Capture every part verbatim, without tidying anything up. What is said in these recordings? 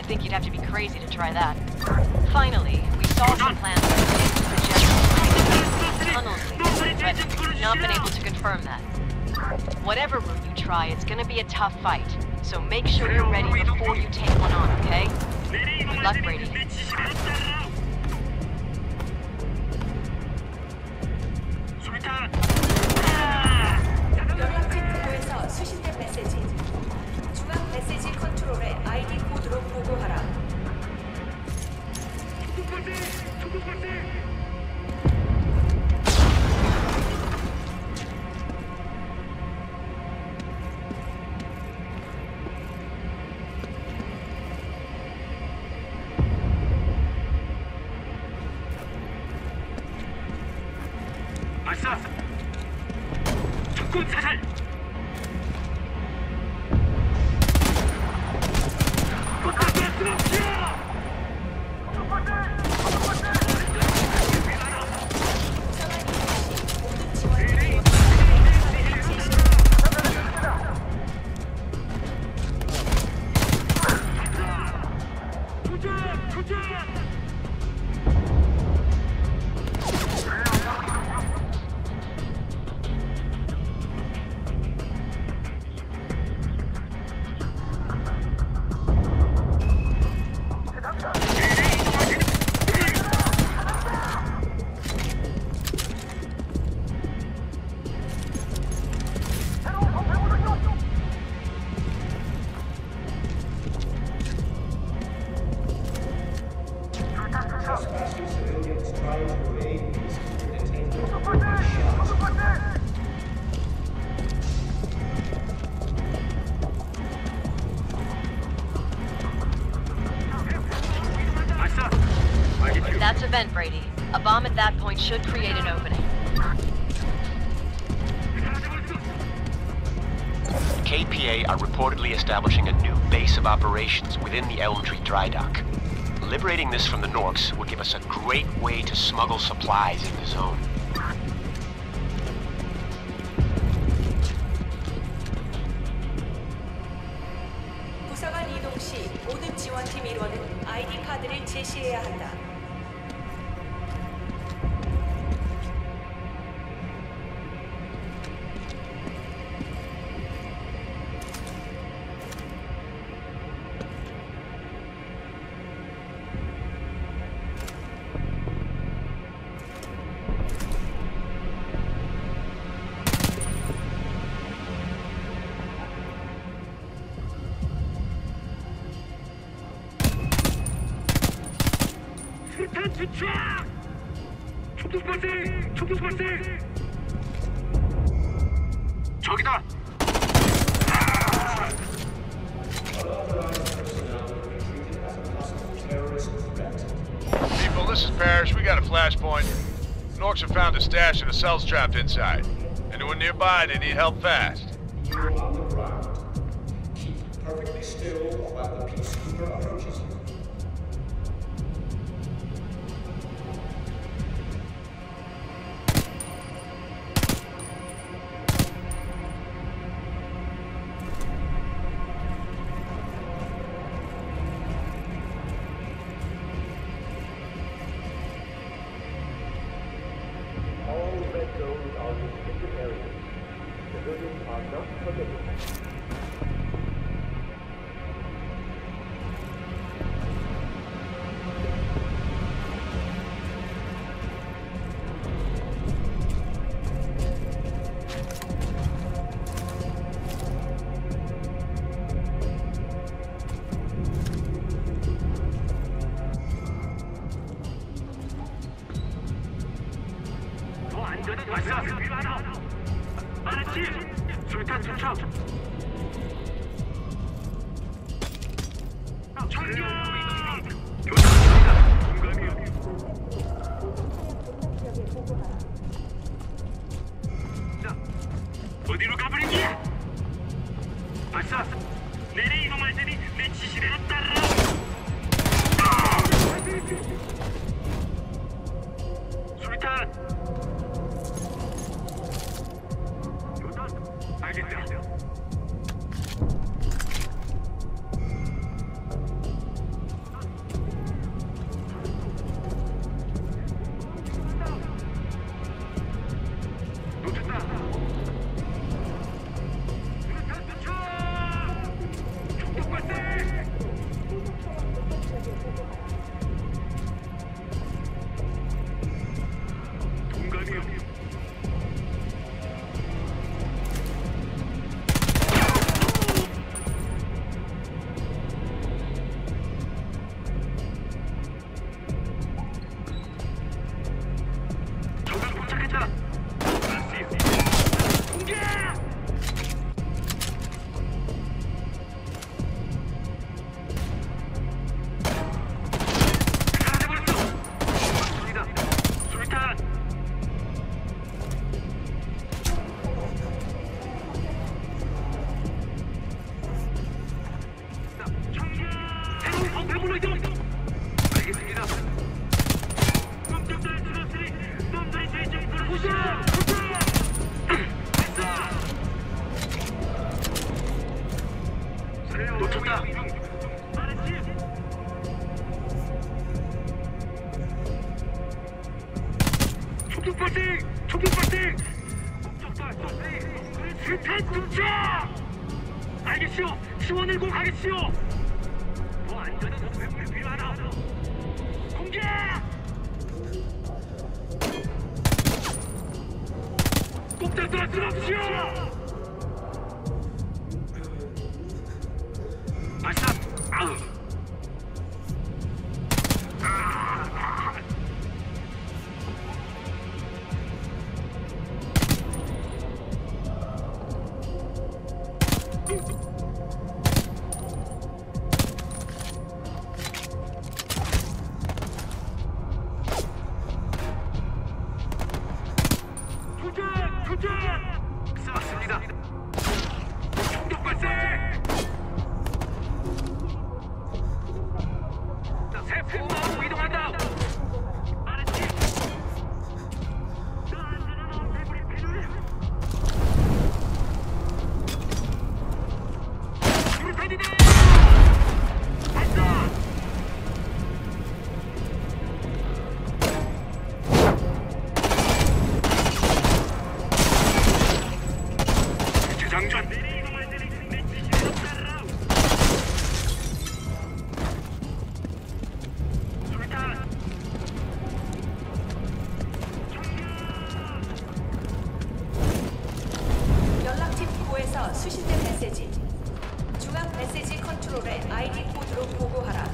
think you'd have to be crazy to try that. Finally, we saw some plans that suggest tunnels, but not been able to confirm that. Whatever route you try, it's gonna be a tough fight, so make sure you're ready before you take one on, okay? Good luck, Brady. 연락체포에서 수신된 메시지. 중앙 메시지 컨트롤에 아이디 코드로 보고하라. 발사! 적군 사살! That's a vent, Brady. A bomb at that point should create an opening. K P A are reportedly establishing a new base of operations within the Elm Tree dry dock. Liberating this from the Norks will give us a great way to smuggle supplies in the zone. 부사관 이동 시 모든 지원팀 일원은 아이디 카드를 제시해야 한다. 수탄 투척! 초도 발생! 초도 발생! 저기다! People, this is Parrish. We got a flashpoint. Norks have found a stash and a cell's trapped inside. Anyone nearby, they need help fast. You're on the ground. Keep perfectly still while the peacekeeper approaches you. All red zones are restricted areas. Civilians are not permitted. 더 안전한 발사 필요하다. 알았지? 술탄 투척. 청격! 교전입니다. 공감이요. 자, 어디로 가버린 거야? 발사. 내내 이동할 테니 내 지시대로 따라. 술탄. 알겠다. 좌측으로 이동. 알겠습니다. 놈들을 줄였으니 놈들이 대중들을 부셔! 부셔! 됐어! 놓쳤다. 알았지? 초기 파팅! 초기 파팅! 목적도 쏘니 실패 tum쳐! 알겠시오. 지원을 꼭 하겠시오. 더 안전한 회물이 필요하다. 공격! 꼭 잡도록 들어옵시오. 아싸! 아우! 아! 도전! 도전! 쏘았습니다. 공격 발생! 자, 세포로 이동한다. 알았지? 저 안전한 회물이 필요해. 불탄이다! 발사! 장전! 연락팀 구에서 수신된 메시지. 중앙 메시지 컨트롤에 아이디 코드로 보고하라.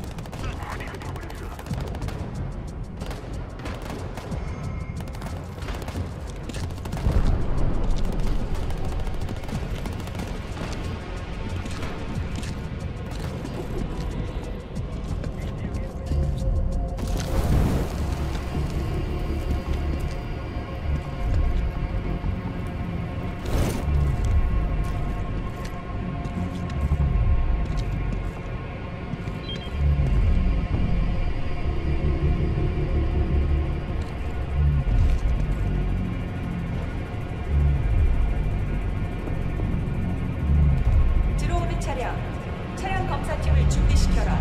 들어오는 차량. 차량 검사팀을 준비시켜라.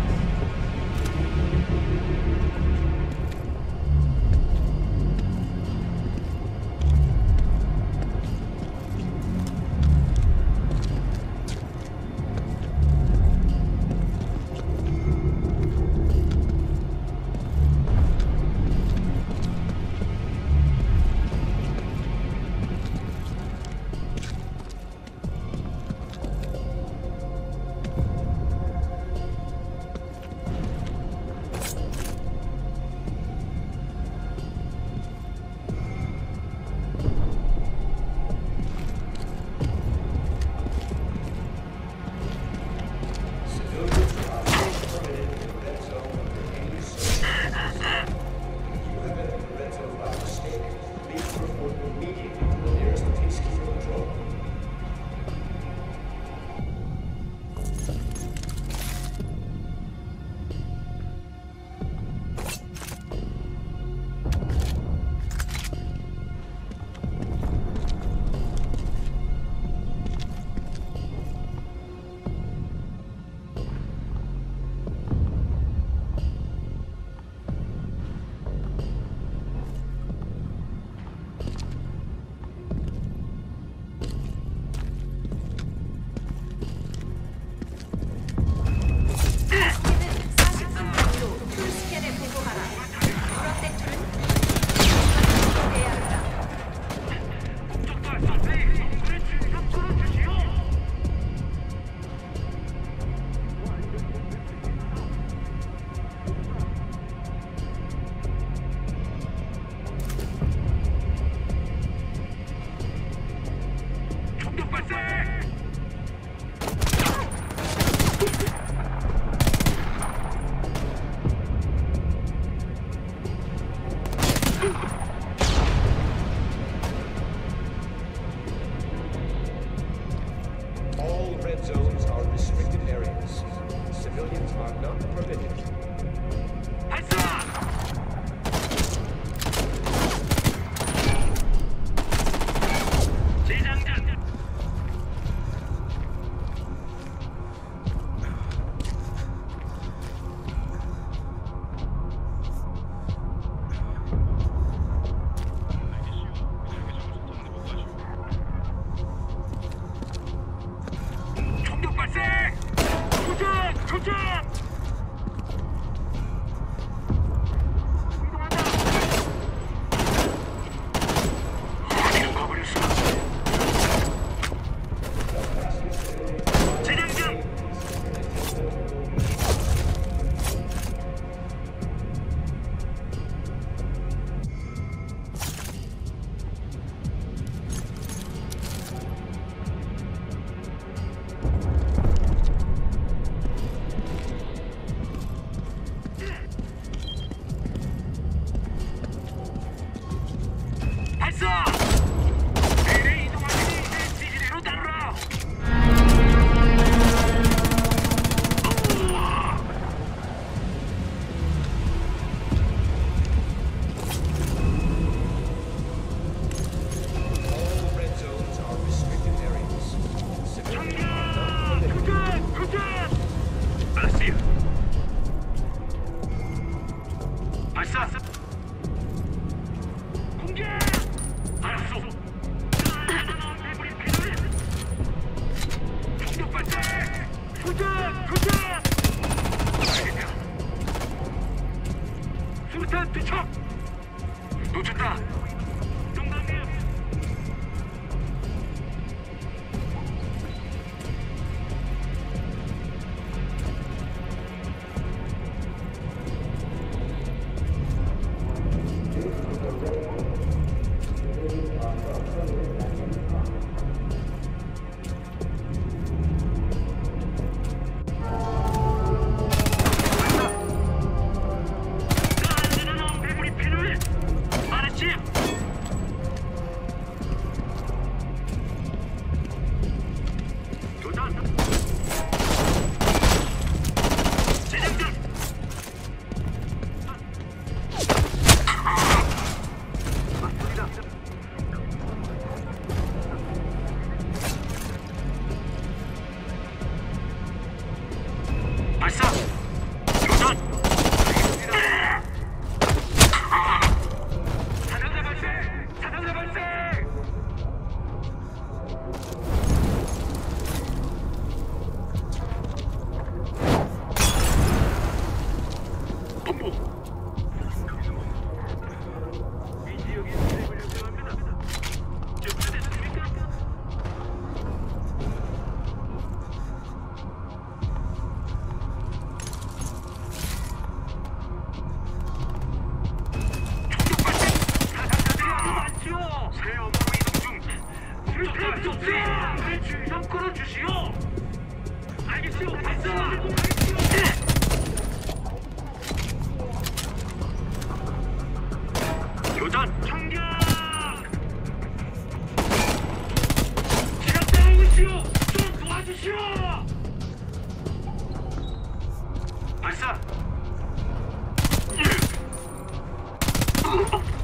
Civilians are not permitted. 발사! 재장전! 총격 발생! 도전! 도전! 이동한다! 어디로 가버렸어? 재장전! 발사! 내래 이동하니 내 지지대로 따르라! 우와! All red zones are restricted areas. Civilians are not permitted. 도전! 도전! 알았어요. 발사! 공격! 알았어. 대불이 필요해. 총격 발사! 도전! 도전! 알겠다. 수류탄 투척! 놓쳤다. 동감이야. 안전한 대불이 필요해. 알았지? 도전! 재장전! 맞습니다. 발사! 도전! 사상자 발생! 사상자 발생! 본부! 이 지역에 진입을 요청합니다. 준비됐습니까? 총격 발생! 사상자들이 아주 많지요! 새 업무로 이동 중! 수류탄 쏘세요! 내 주의 좀 끌어주시오! 알겠시오! 발사! 교전! 총격! 제가 따라오고 있시오! 좀 도와주시오! 발사!